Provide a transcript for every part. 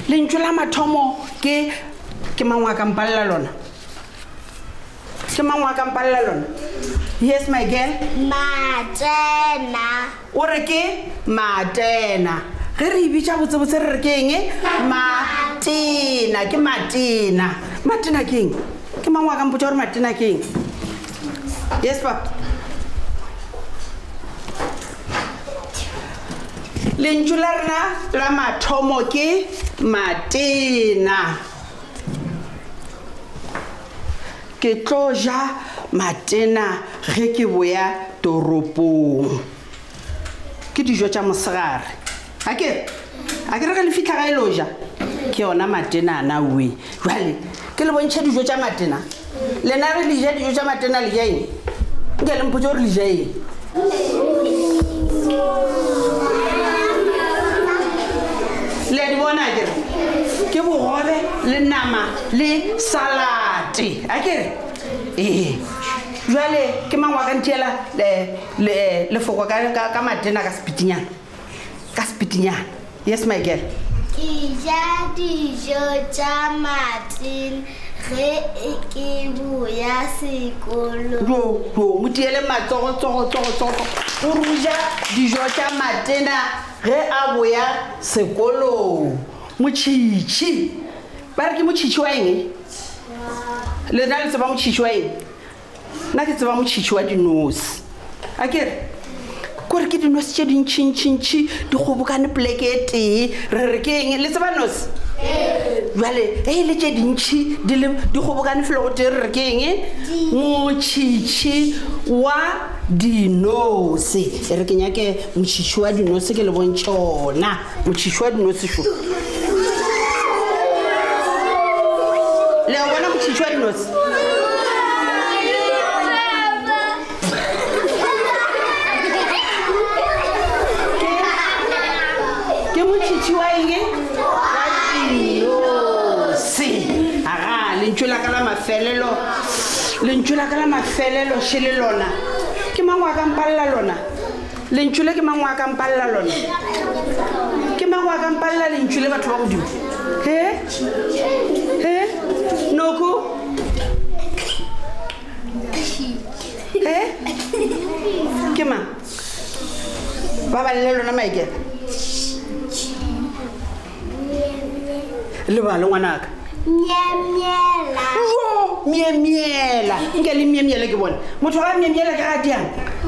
lentswe la mathomo ke mangwa ka mpalla lona ke mangwa ka mpalla lona yes my girl matena o re ke matena ge re bitša botsebotse re re ke eng matena ke matena matena ke eng ke mangwa ka mpotša gore matena ke eng yes papa lentswe la rena la mathomo ke matena ke tlo ja matena ge ke boya toropong ke dijo tša mosegare a ke re ge le fitlha ga e lo ja ke yona matena ana we jale ke le bontšha dijo tša matena lena re le ja dijo tša matena le ja eng nke le mpotse gore le ja eng le di bona ke bogobe le nama le salate a kere jale ke mangwa ka ntiela lefoko ka matena ka sepitinyana yes my girl ke ja dijo tša matena ge ke boya sekolo motiele matsogo o ruja dijo tša matena ge a boya sekolo motšhitšhi ba re ke motšhitšhi wa eng lena le tseba motšhitšhi wa eng nna ke tseba motšhitšhi wa dinosi a kere kore ke dinosi tše dintšhintšhintšhi di kgobokane poleke e tee re re ke eng le tseba nosi jale e le tše dintšhi di kgobokane felo go tee re re ke eng motšhitšhi wa dinosi e re ke nyake motšhitšhi wa dinosi ke le bontšhona motšhitšhi wa dinosi šo le a bona motšhitšhi wa dinosi ke motšhitšhi wa eng wa dinosi aga lentswe la ka la mafelelo še le lona ke mangwa ka mpalla lona lentswe le ke mangwa ka mpalla lona ke mangwa ka mpalla lentswe le batho ba godimo noko ke mang ba balle lona maikela le ba le ngwanaka miemiela nke le miemiela ke bona motho ga miemiela ke gatiang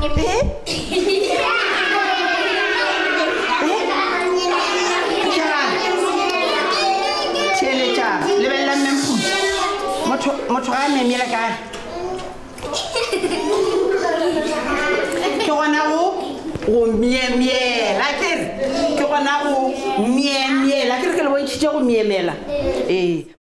teletšana lebelela mmemputi motho ga miemiela ka ke gona go miemiela kere ke gona go miemiela kere ke le bontšhitše go miemela